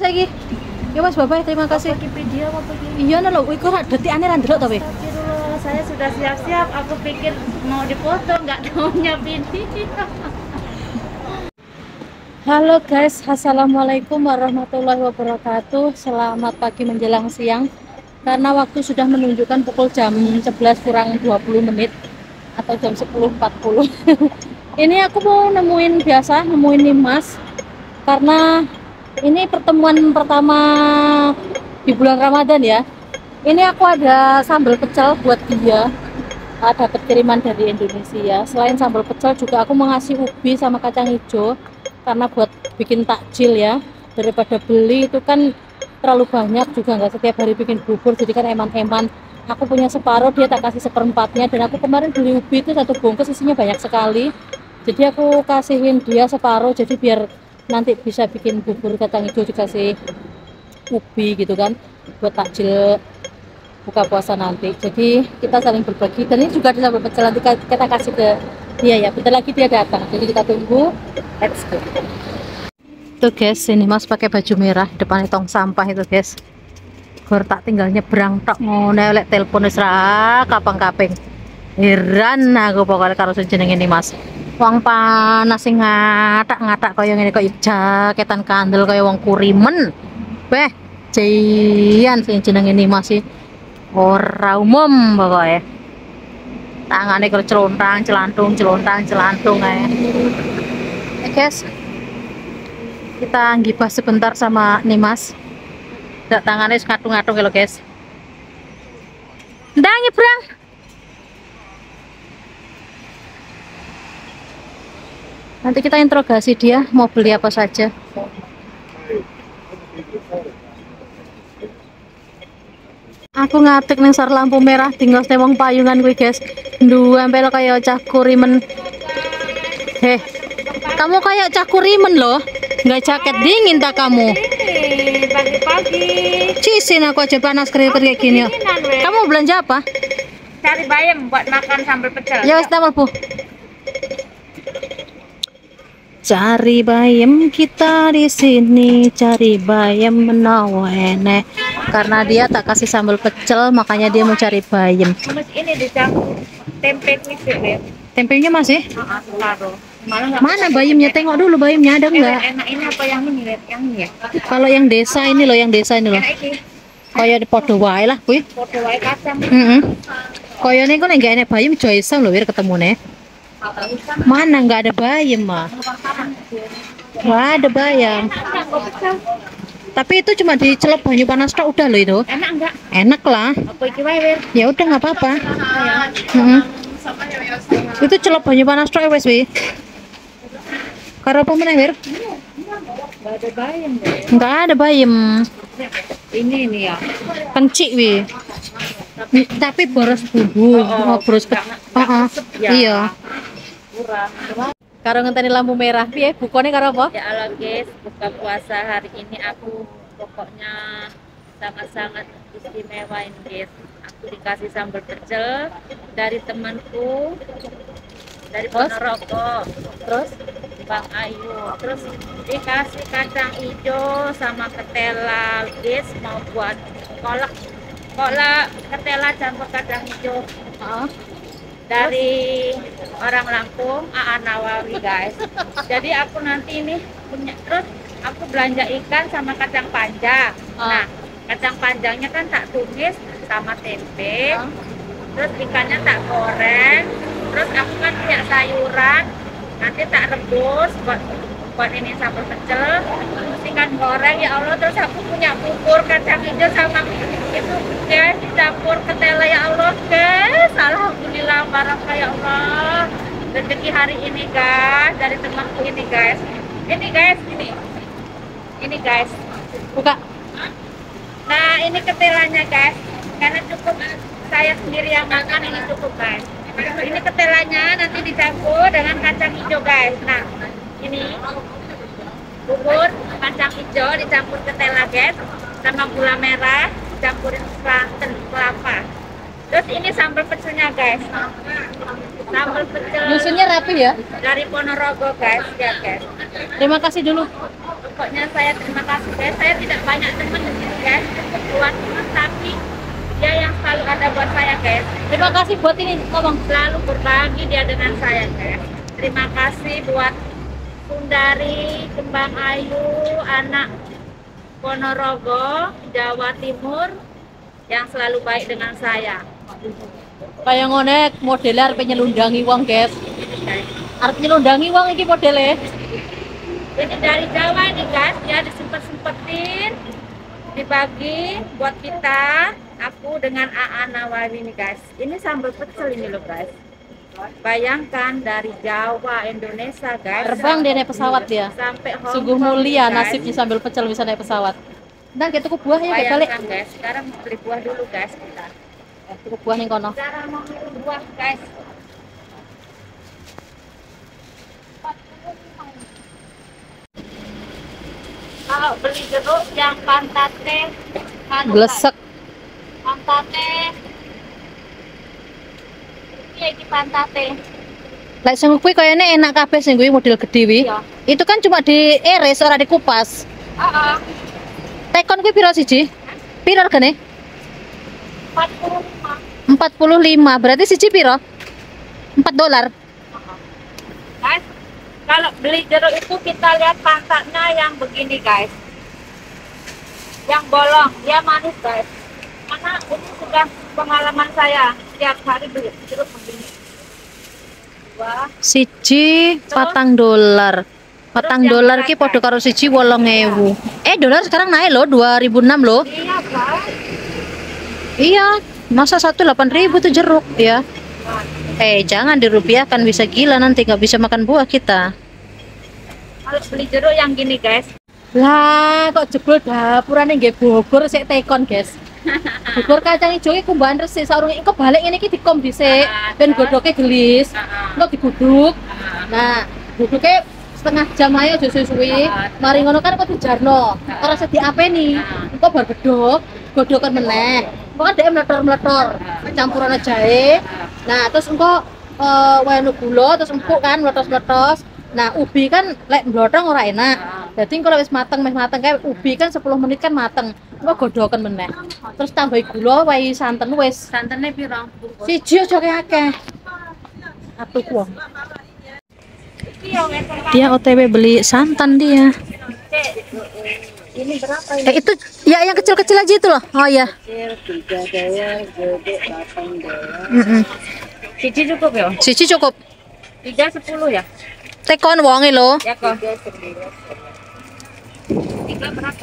iki. Ya Mas, bye-bye, terima kasih. Bagi video apa begini? Iya nah lho, iku detikane ra ndelok to, Be. Astagfirullah, saya sudah siap-siap. Aku pikir mau dipoto, nggak taunya video. Halo guys, assalamualaikum warahmatullahi wabarakatuh. Selamat pagi menjelang siang. Karena waktu sudah menunjukkan pukul jam 11 kurang 20 menit atau jam 10.40. Ini aku mau nemuin Nimas karena ini pertemuan pertama di bulan Ramadan ya. Ini aku ada sambal pecel buat dia. Dapat kiriman dari Indonesia. Selain sambal pecel juga aku mau ngasih ubi sama kacang hijau karena buat bikin takjil ya. Daripada beli itu kan terlalu banyak juga, nggak setiap hari bikin bubur, jadi kan eman-eman. Aku punya separuh, dia tak kasih seperempatnya. Dan aku kemarin beli ubi itu satu bungkus isinya banyak sekali, jadi aku kasihin dia separuh, jadi biar nanti bisa bikin bubur kacang hijau dikasih ubi gitu kan, buat takjil buka puasa nanti. Jadi kita saling berbagi, dan ini juga ada sambal pecel, nanti kita kasih ke dia ya. Bentar lagi dia datang, jadi kita tunggu. Let's go. Tuh guys, ini Mas pakai baju merah, depannya tong sampah itu guys. Gor tak tinggal nyebrang tok ngono lek telepon wis ra kapang-kaping. Heran aku pokoknya karo jeneng ini Mas. Wong panas sing ngatak-ngatak kaya ngene, kaya jaketan kandel kaya wong kurimen. Beh, jian sing jeneng ini Mas sih. Ora umum pokoknya. Tangane karo celontang-celantung ae. Guys, kita ngibah sebentar sama Nimas. Ndak tangannya ngatung-ngatung kalau guys. Ndak nyebrang. Nanti kita interogasi dia mau beli apa saja. Aku ngatik ning sar lampu merah tinggal tewong payungan kuwi guys. Dua empel kayak cah kurimen. Heh, kamu kayak cah kurimen loh. Nggak jaket dingin tak kamu? Ini pagi-pagi. Cisin aku aja panas kayak gini. Kamu belanja apa? Cari bayam buat makan sambal pecel. Ya wis tamal Bu. Cari bayam kita di sini, cari bayam menawa enek. Karena dia tak kasih sambal pecel, makanya dia mau cari bayam. Mas ini dicampur tempe kuisir ya. Tempenya masih? Separuh. Mana bayamnya? Tengok dulu bayamnya ada enggak? Enak ini apa yang ini lihat yang ini ya? Kalau yang desa ini loh, Enak ini. Kayak di podo wae lah kuwi. Podo wae kacang. Kayak ini kok enggak enak bayam Joyce loh wir ketemune. Mana enggak ada bayam mah? Wah, ada bayam. Tapi itu cuma dicelup banyu panas tok udah loh itu. Enak enggak? Enak lah. Apa iki wae, Wir? Ya udah nggak apa-apa. Itu celup banyu panas tok wes wi. Karo apa meneh, Wir? Enggak ada bayam, Wir. Enggak ada bayam. Ini ya. Kencik wi. Tapi boros bumbu, boros iya. Kurang. Karo ngenteni lampu merah piye? Bukone karo apa? Ya Allah guys, buka puasa hari ini aku pokoknya sangat-sangat istimewa ini guys. Aku dikasih sambal pecel dari temanku dari Ponorogo, terus Bang Ayu, terus dikasih kacang hijau sama ketela guys, mau buat kolak ketela campur kacang hijau. Dari orang Lampung, AA Nawawi guys. Jadi aku nanti ini punya, terus aku belanja ikan sama kacang panjang. Nah, kacang panjangnya kan tak tumis sama tempe. Terus ikannya tak goreng. Terus aku kan punya sayuran, nanti tak rebus buat ini sambal pecel. Terus ikan goreng ya Allah. Terus aku punya bubur kacang hijau sama itu guys, dicampur ketela ya Allah guys. Alhamdulillah barokah ya Allah. Rezeki hari ini guys dari temanku ini guys. Ini guys. Buka. Nah, ini ketelanya guys. Karena cukup saya sendiri yang makan, ini cukup guys. Ini ketelanya nanti dicampur dengan kacang hijau guys. Nah, ini bubur kacang hijau dicampur ketela guys, sama gula merah campurin santan kelapa. Terus ini sambal pecelnya guys. Sambal pecel. Nyusunnya rapi ya? Dari Ponorogo guys, ya guys. Terima kasih dulu. Pokoknya saya terima kasih guys. Saya tidak banyak teman di sini guys, cukup dua teman, tapi dia yang selalu ada buat saya guys. Terima kasih buat ini ngomong. Selalu berbagi dia dengan saya guys. Terima kasih buat Sundari Kembang Ayu, anak Ponorogo, Jawa Timur, yang selalu baik dengan saya. Kayak ngonek modelnya arep nyelundangi wong, guys. Arep nyelundangi wong iki modelnya. Ini dari Jawa ini guys, ya disempet-sempetin dibagi buat kita, aku dengan AA Nawawi nih guys. Ini sambal pecel ini loh guys. Bayangkan dari Jawa, Indonesia guys. Terbang dia naik pesawat ya. Sampai Hong Sungguh Kong, mulia guys. nasibnya sambil pecel bisa naik pesawat. Dan kita tuku buah ya kayak balik. Bayangkan guys, sekarang mau beli buah dulu guys kita. Tuku buah nih kono. Cara mau beli buah guys. Kalau beli jeruk yang pantate, Glesek. pantate, iya di pantate. Lek sing kuwi kayaknya enak kabeh sing kuwi model gede wi. Iya. Itu kan cuma diiris ora dikupas. Heeh. Tekon kuwi piro siji? Piro regane? 45. 45. Berarti siji piro? $4. Guys, kalau beli jeruk itu kita lihat pantatnya yang begini guys, yang bolong, dia manis guys. Karena ini sudah pengalaman saya setiap hari beli jeruk begini. Wah, Siji $4. $4 ki padha karo siji 8.000. Dolar sekarang naik loh 2006 loh. iya guys. Iya, masa 8.000 tuh jeruk ya. Jangan dirupiahkan, bisa gila nanti nggak bisa makan buah kita. Kalau beli jeruk yang gini guys, Lah, kok jebol dapurane nggih Bogor sik tekon, guys. Bubur kacang hijau iki kumbahan resik sarung iki balik ngene iki dikom dhisik ben godhoke gelis. Engko diguduk. Nah, guduke setengah jam ae aja suwi-suwi. Mari ngono kan kok dijarno. Ora usah diapeni. Engko bar bedhog, godhoken meneh. Engko kan dhek mletor-mletor, campuran jahe. Nah, terus engko wenu gula terus empuk kan meletos-meletos. Nah, ubi kan lek mblotong ora enak. Jadi kalau wis mateng kayak ubi kan 10 menit kan mateng. Engko godhoken meneh. Terus tambahi gula, wae santen wis. santannya pirang? Siji aja akeh. Satu kuah. Iya, wes. Dia OTW beli santan dia. Ini berapa ini? Itu ya yang kecil-kecil aja itu loh. Oh ya. Kecil, 3 dolar, gede 8 dolar. Cici cukup ya? Siji cukup. 3 10 ya? Tekon wonge lho. Ya kok. 3 berapa?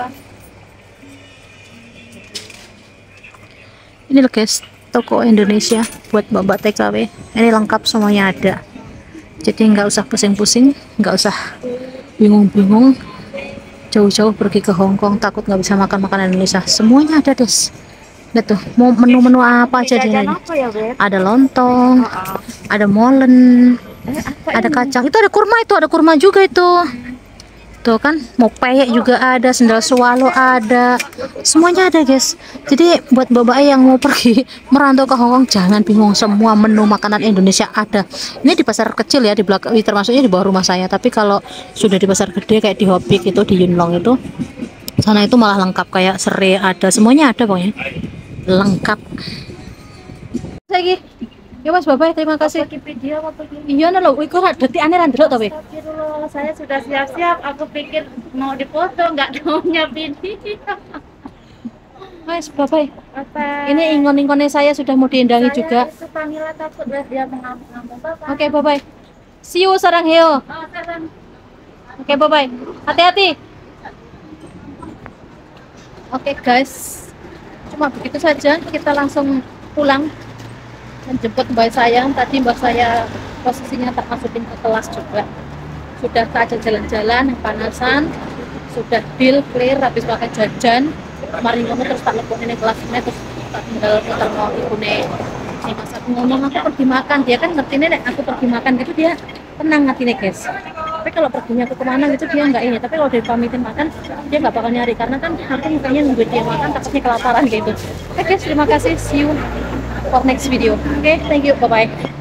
Ini loh guys, toko Indonesia buat mbak TKW. Ini lengkap semuanya ada. Jadi nggak usah pusing-pusing, nggak usah bingung-bingung. Jauh-jauh pergi ke Hong Kong takut nggak bisa makan makanan Indonesia. Semuanya ada des. Lihat tuh, mau menu-menu apa aja di sini. Apa ya, Beb? Ada lontong, ada molen, ada kacang. Itu ada kurma juga itu. Tuh kan, mau peyek juga ada, sendal swallow ada. Semuanya ada, guys. Jadi buat bapak yang mau pergi merantau ke Hong Kong jangan bingung, semua menu makanan Indonesia ada. Ini di pasar kecil ya, di belakang, termasuknya di bawah rumah saya. Tapi kalau sudah di pasar gede kayak di Hobik itu, di Yuen Long itu, sana itu malah lengkap kayak serai ada, semuanya ada pokoknya. Lengkap. Lagi. Ya Mas, bye-bye, terima kasih. Wikipedia apa begini? Iya nah lho, iku rak detikane ra ndelok to, Be. Astagfirullah, saya sudah siap-siap. Aku pikir mau dipoto, nggak taunya video. Mas, bye-bye. Apa? Ini ingon-ingonnya saya sudah mau diindangi juga. Itu Pamela takut dia mengamuk-ngamuk Bapak. Oke, bye-bye. See you sarang heo. Oh, sekarang. Oke, bye-bye. Hati-hati. Oke, guys. Cuma begitu saja, kita langsung pulang menjemput mbak saya. Tadi mbak saya posisinya tak masukin ke kelas juga. Sudah tak ajak jalan-jalan, panasan. Sudah deal, clear, habis pakai jajan. Kemarin kamu terus tak lepon ini kelasnya, terus tak tinggal muter mau ikune. Nih mas aku ngomong aku pergi makan, dia kan ngerti nih aku pergi makan gitu, dia tenang hatinya guys. Tapi kalau perginya aku kemana gitu dia nggak ini, tapi kalau dia pamitin makan dia nggak bakal nyari, karena kan aku mukanya nunggu dia makan takutnya kelaparan gitu. Oke guys, terima kasih, see you for next video. Oke, thank you, bye bye.